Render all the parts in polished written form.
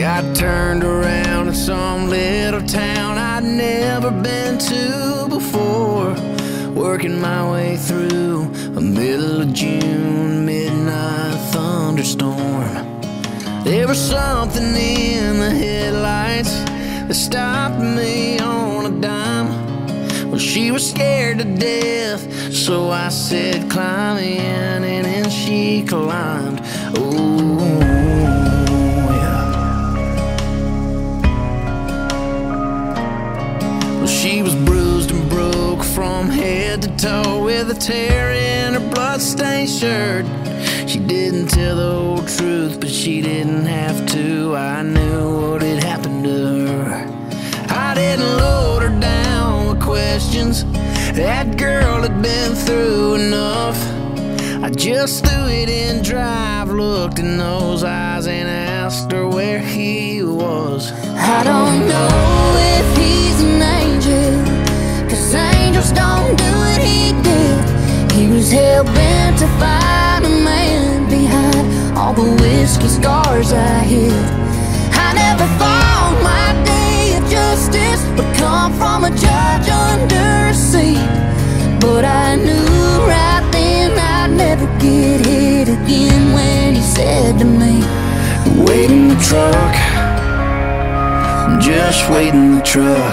got turned around in some little town I'd never been to before, working my way through a middle of June midnight thunderstorm. There was something in the headlights that stopped me on a dime. Well, she was scared to death, so I said, climb in, and then she climbed. Oh, yeah. Well, she was bruised and broke from head to toe, with a tear in her bloodstained shirt. She didn't tell the whole truth, but she didn't have to. I knew what had happened to her. I didn't load her down with questions. That girl had been through enough. I just threw it in drive, looked in those eyes, and asked her where he was. I don't know if he's an angel, 'cause angels don't do what he did. He was hell-bent to find a man behind all the whiskey scars I hid. I never thought my day of justice would come from a judge under a seat, but I knew right then I'd never get hit again when he said to me, wait in the truck, just wait in the truck.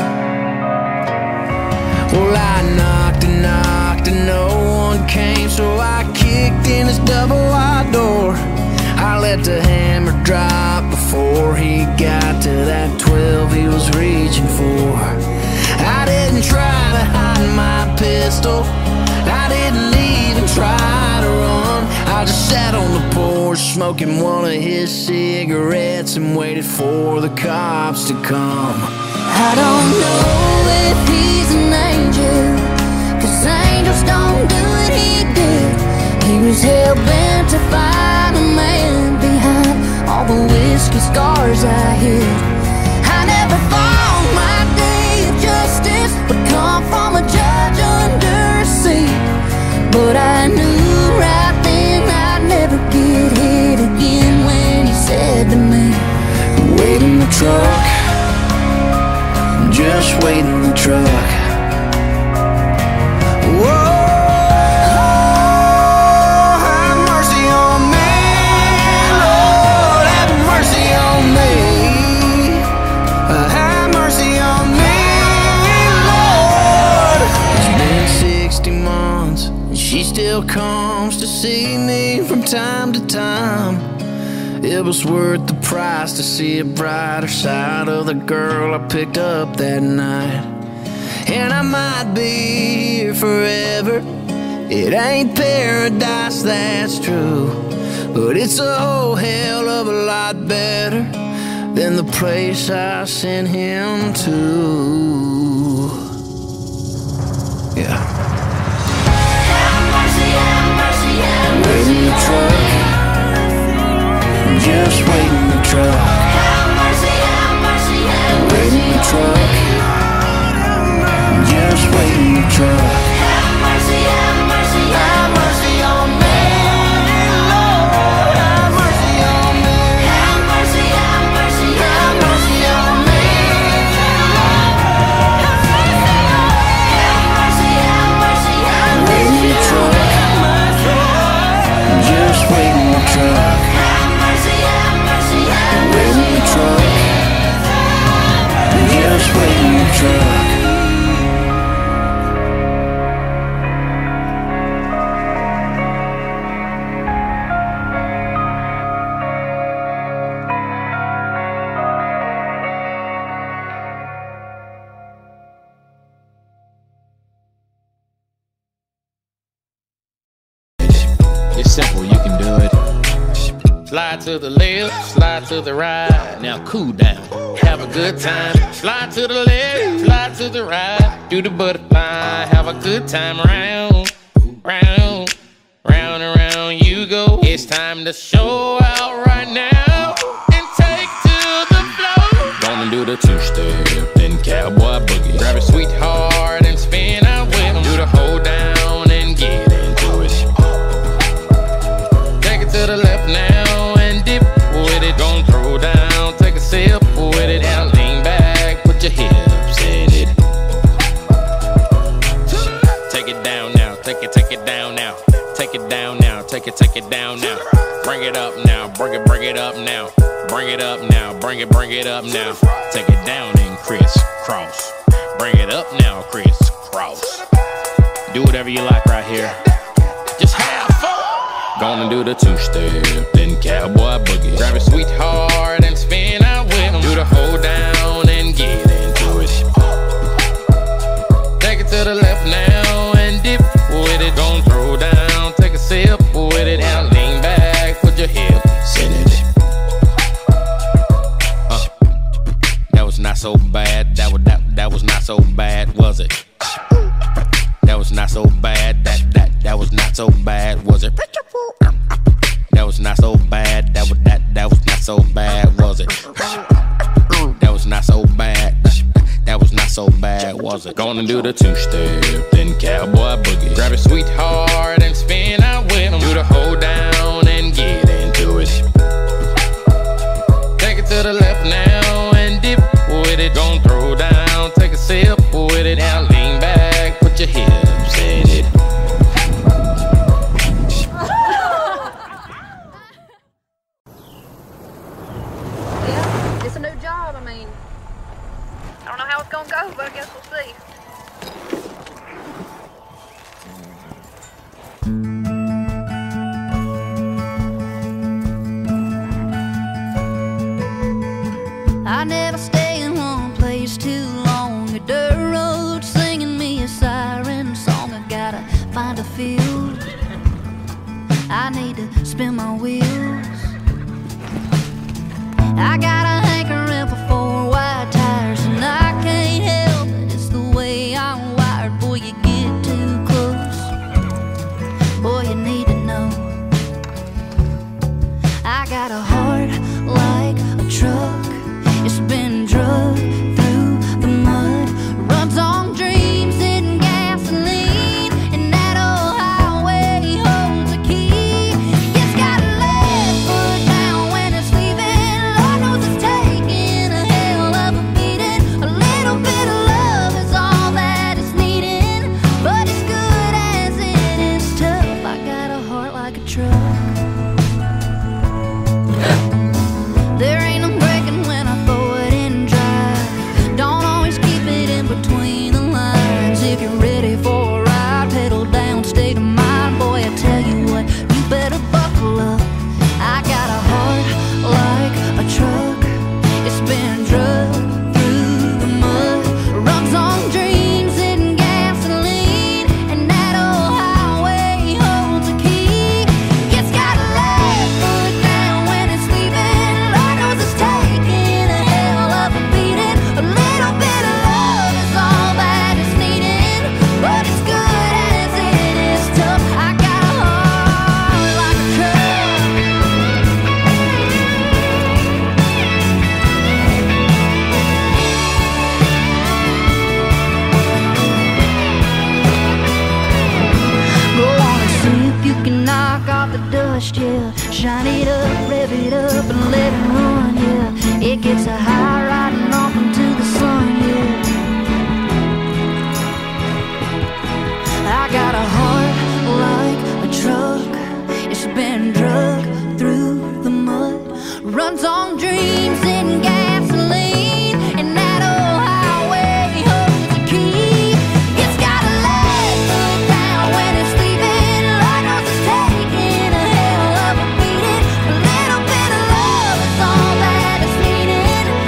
Well, I knocked and knocked and no one came, so I kicked in his double-wide door. I let the hammer drop before he got to that 12 he was reaching for. I didn't try to hide my pistol, I didn't even try to run. I just sat on the porch smoking one of his cigarettes and waited for the cops to come. I don't know if he's an angel, 'cause angels don't do what he did. He was hell-bent to find a man behind all the whiskey scars I hid. I never thought my day of justice would come from a judge under a seat, but I knew right then I'd never get hit again when he said to me, wait in the truck, just wait in the truck. Whoa, have mercy on me, Lord, have mercy on me. Have mercy on me, Lord. It's been 60 months and she still comes to see me from time to time. It was worth the price to see a brighter side of the girl I picked up that night. And I might be here forever, it ain't paradise, that's true, but it's a whole hell of a lot better than the place I sent him to. Yeah. have mercy, have mercy, have Wait in the truck, just wait in the truck. have mercy, have mercy, have Wait in the truck, just wait in the truck. have mercy, have mercy, Have mercy on me, Lord, have mercy on me. have mercy, have mercy, Have mercy on me, have mercy, have mercy, have wait in the truck, just wait in the truck. mercy, have mercy, have Wait in the truck, just wait in the truck. It's simple, you can do it. Slide to the left, slide to the right. Now cool down, have a good time. Slide to the left, slide to the right. Do the butterfly, have a good time. Round, round, round and round you go. It's time to show out right now and take to the floor. Gonna do the two-step, then cowboy boogie. Grab a sweetheart and spin out with him. Do the hold down and get into it. Take it to the left now and dip with it. Don't throw down. it down now. Bring it up now, bring it up now. Bring it up now, bring it up now. Take it down and crisscross. Bring it up now, crisscross. Do whatever you like right here. Just have fun. Gonna do the two-step, then cowboy boogie. Grab your sweetheart and spin out with him. Do the hold down and get into it. Take it to the left now and dip with it. Gonna throw down, take a sip with it. Now lean back, put your hips in it. That was not so bad. That was not so bad, was it? That was not so bad. That was not so bad, was it? That was not so bad. That was not so bad, was it? That was not so bad. That was not so bad, was it? Gonna do the two-step, then cowboy boogie. Grab your sweetheart and spin out with him. Do the hold down and get into it. Take it to the left now and dip with it. Gonna throw down, take a sip with it. Now lean back, put your hips in it. Yeah, it's a new job. I mean, I don't know how it's gonna go, but I guess we'll see. I never stay in one place too long. A dirt road singing me a siren song. I gotta find a field. I need to spin my wheels. I got a hankering for 4 wide tires, and I can't help it. It's the way I'm wired. Boy, you get too close. Boy, you need to know. I got a heart like a truck. It's been drugged through the mud. Runs on dreams and gasoline, and that old highway holds a key. It's got a left foot down when it's leaving. Lord knows it's taking a hell of a beating. A little bit of love is all that it's needing, but as good as it is tough. I got a heart like a truck. There ain't no breaking when I throw it in drive. Don't always keep it in between the lines. If you're ready for a ride, pedal down, state of mind. Boy, I tell you what, you better buckle up. I got a heart like a truck. It's been drugged through the mud. Runs on dreams and gasoline, and that old highway holds a key. It's got a left foot down when it's leaving. Lord knows it's taking a hell of a beating. A little bit of love is all that is needed, but as good as it is tough. I got a heart like a truck. Go on and see if you can knock off the dust, yeah. Shine it up, rev it up, and let it run, yeah. It gets a high riding off into the sun, yeah. I got a heart like a truck. It's been drugged through the mud. Runs on dreams and gasoline, and that old highway holds a key. It's got a left foot down when it's leaving. Lord knows it's taking a hell of a beating. A little bit of love is all that is needed,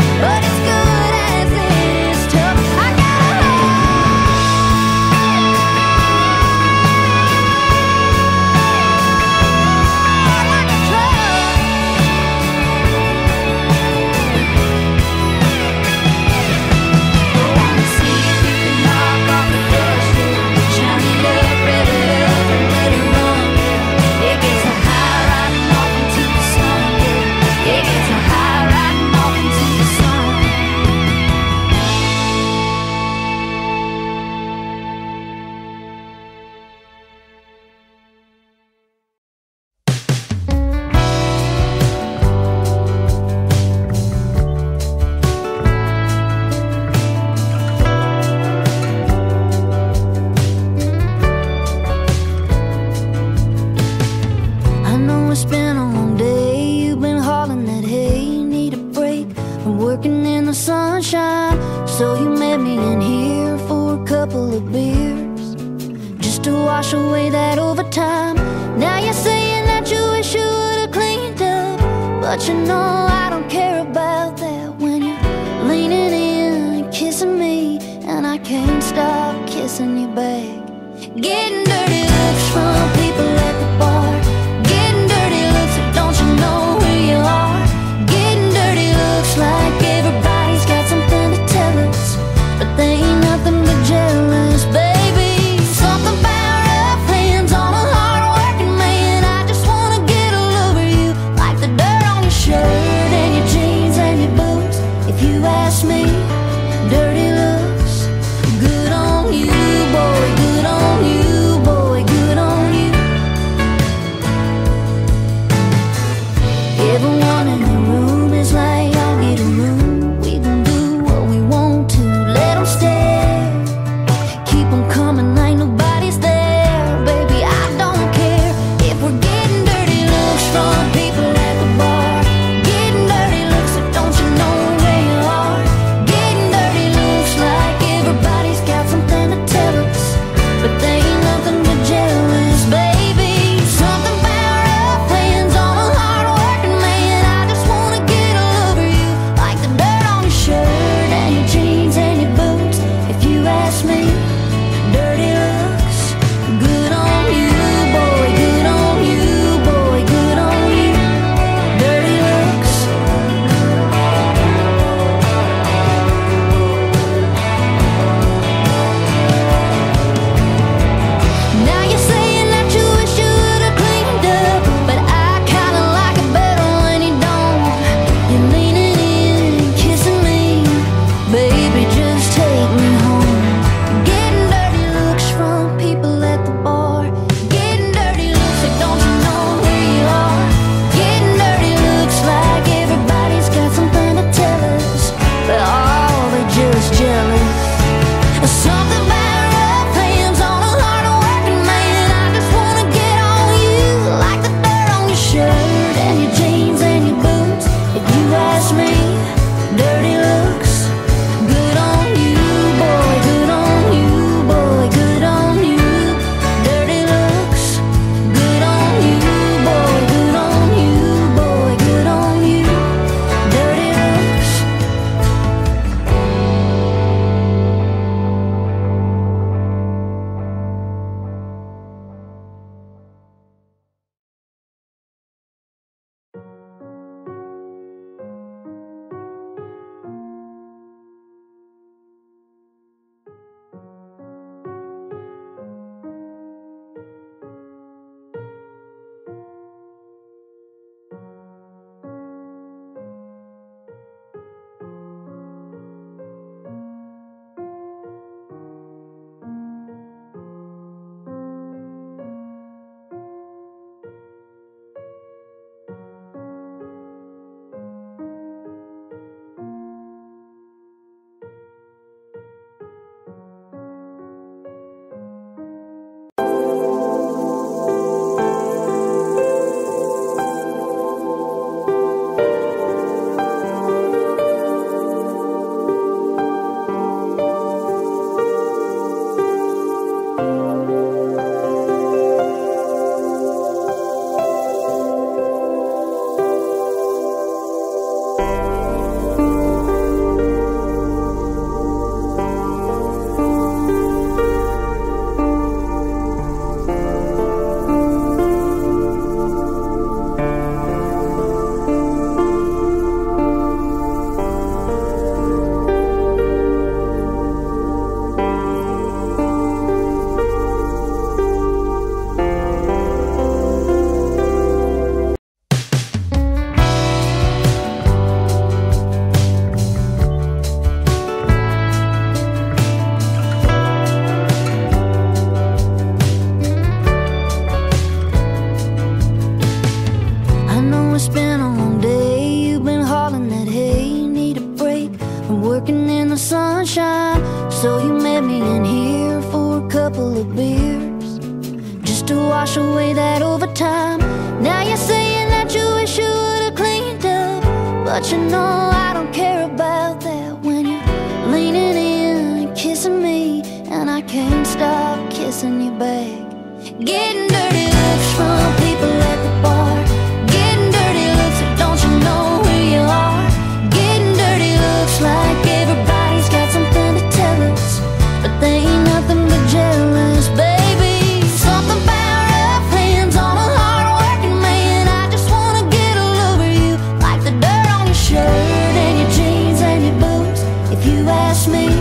in the sunshine. So you met me in here for a couple of beers, just to wash away that overtime. Now you're saying that you wish you would've cleaned up, but you know I don't care about that. When you're leaning in and kissing me, and I can't stop kissing you back. Getting dirty looks from people at the bar, getting dirty looks that don't you know who you are. Getting dirty looks like everybody's got something to tell us, but they ain't nothing but jealous, baby. Something about rough hands on a hard-working man. I just wanna get all over you, like the dirt on your shirt and your jeans and your boots. If you ask me, dirty looks good on you, boy, good on you, boy, good on you. Everyone in the room is like, I'll get a room. We gon' do what we want to, let them stare. Keep them coming like nobody's there. Baby, I don't care if we're getting dirty looks from people at the bar, getting dirty looks that don't you know where you are. Getting dirty looks like everybody's got something to tell us, but they ain't nothing but jealous, baby. Something about rough hands on a hard-working man. I just wanna get all over you, like the dirt on your shirt and your jeans and your boots. If you ask me, dirty looks good on you, boy, good on you, boy, good on you. Dirty looks. Now you're saying that you wish you would've cleaned up, but I kinda like it better when you don't. You're leaning in and kissing me, baby, just take me home. Getting dirty looks from people at the bar, getting dirty looks like don't you know who you are. Getting dirty looks like everybody's got something to tell us, but they're just jealous. Something about rough hands on a hard-working man. I just wanna get on you, like the dirt on your shirt and your jeans and your boots. If you ask me, dirty looks good on you, boy, good on you, boy, good on you. Dirty looks good on you, boy, good on you, boy, good on you. Dirty looks. sunshine. So you met me in here for a couple of beers, just to wash away that overtime. Now you're saying that you wish you would've cleaned up, but But you know I don't care about that when you're leaning in and kissing me, and I can't stop kissing you back. Getting dirty looks from people at the bar, getting dirty looks that don't you know who you are, getting dirty looks like everybody's got something to tell us, but they ain't nothing but jealous, baby. Something about rough hands on a hard-working man. I just wanna get all over you like the dirt on your shirt and your jeans and your boots. If you ask me,